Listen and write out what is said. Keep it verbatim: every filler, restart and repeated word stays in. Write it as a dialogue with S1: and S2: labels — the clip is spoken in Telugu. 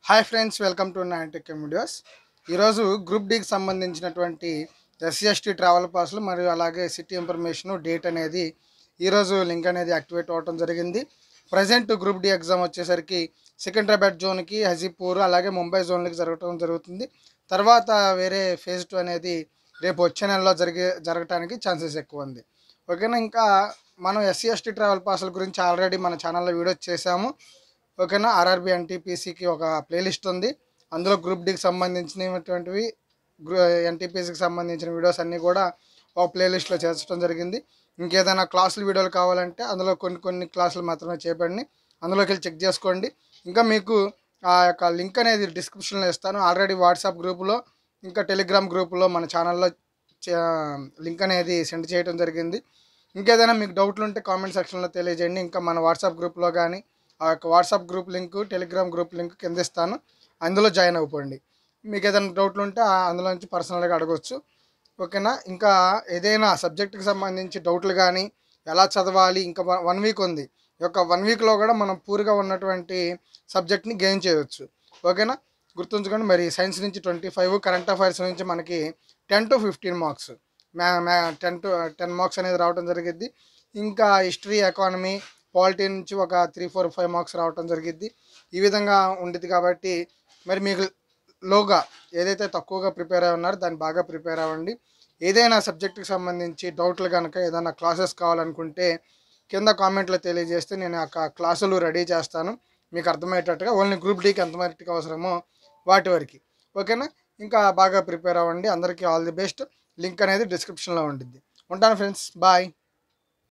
S1: Hi friends, welcome to Ninetech videos. ఈరోజు గ్రూప్ డీకి సంబంధించినటువంటి ఎస్సీ ఎస్టీ ట్రావెల్ పాస్లు మరియు అలాగే సిటీ ఇన్ఫర్మేషన్ డేట్ అనేది ఈరోజు లింక్ అనేది యాక్టివేట్ అవ్వడం జరిగింది. ప్రజెంట్ గ్రూప్ డి ఎగ్జామ్ వచ్చేసరికి సికింద్రాబాద్ జోన్కి, హజీపూర్ అలాగే ముంబై జోన్లకి జరగడం జరుగుతుంది. తర్వాత వేరే ఫేజ్ టూ అనేది రేపు వచ్చే నెలలో జరిగే జరగటానికి ఛాన్సెస్ ఎక్కువ ఉంది. ఓకేనా. ఇంకా మనం ఎస్సీ ఎస్టీ ట్రావెల్ పాస్ల గురించి ఆల్రెడీ మన ఛానల్లో వీడియోస్ చేసాము. ఓకేనా. ఆర్ఆర్బి ఎన్టీపీసీకి ఒక ప్లేలిస్ట్ ఉంది. అందులో గ్రూప్ డికి సంబంధించినటువంటివి, గ్రూ ఎన్టీపీసీకి సంబంధించిన వీడియోస్ అన్నీ కూడా ఒక ప్లేలిస్ట్లో చేర్చడం జరిగింది. ఇంకేదైనా క్లాసులు వీడియోలు కావాలంటే అందులో కొన్ని కొన్ని క్లాసులు మాత్రమే చేపండి, అందులోకి వెళ్ళి చెక్ చేసుకోండి. ఇంకా మీకు ఆ యొక్క లింక్ అనేది డిస్క్రిప్షన్లో ఇస్తాను. ఆల్రెడీ వాట్సాప్ గ్రూపులో ఇంకా టెలిగ్రామ్ గ్రూపులో మన ఛానల్లో లింక్ అనేది సెండ్ చేయడం జరిగింది. ఇంకేదైనా మీకు డౌట్లు ఉంటే కామెంట్ సెక్షన్లో తెలియజేయండి. ఇంకా మన వాట్సాప్ గ్రూప్లో కానీ ఆ యొక్క WhatsApp group link, Telegram group link కింద ఇస్తాను, అందులో జాయిన్ అయిపోండి. మీకు ఏదైనా డౌట్లు ఉంటే అందులో నుంచి పర్సనల్గా అడగవచ్చు. ఓకేనా. ఇంకా ఏదైనా సబ్జెక్టుకి సంబంధించి డౌట్లు కానీ, ఎలా చదవాలి, ఇంకా వన్ వీక్ ఉంది. ఈ యొక్క వన్ వీక్లో కూడా మనం పూర్తిగా ఉన్నటువంటి సబ్జెక్ట్ని గెయిన్ చేయవచ్చు. ఓకేనా. గుర్తుంచుకోండి. మరి సైన్స్ నుంచి ట్వంటీ ఫైవ్ కరెంట్ అఫైర్స్ నుంచి మనకి టెన్ టు ఫిఫ్టీన్ మార్క్స్ మ్యా మ్యా టెన్ టు టెన్ మార్క్స్ అనేది రావడం జరిగింది. ఇంకా హిస్టరీ, ఎకానమీ, పాలిటీ నుంచి ఒక త్రీ ఫోర్ ఫైవ్ మార్క్స్ రావడం జరిగింది. ఈ విధంగా ఉండేది. కాబట్టి మరి మీకు లోగా ఏదైతే తక్కువగా ప్రిపేర్ అయి ఉన్నారో దాన్ని బాగా ప్రిపేర్ అవ్వండి. ఏదైనా సబ్జెక్టుకి సంబంధించి డౌట్లు కనుక ఏదైనా క్లాసెస్ కావాలనుకుంటే కింద కామెంట్లో తెలియజేస్తే నేను ఆ క్లాసులు రెడీ చేస్తాను, మీకు అర్థమయ్యేటట్టుగా. ఓన్లీ గ్రూప్ డీకి ఎంతమందికి అవసరమో వాటి వరకు. ఓకేనా. ఇంకా బాగా ప్రిపేర్ అవ్వండి. అందరికీ ఆల్ ది బెస్ట్. లింక్ అనేది డిస్క్రిప్షన్లో ఉంటుంది. ఉంటాను ఫ్రెండ్స్, బాయ్.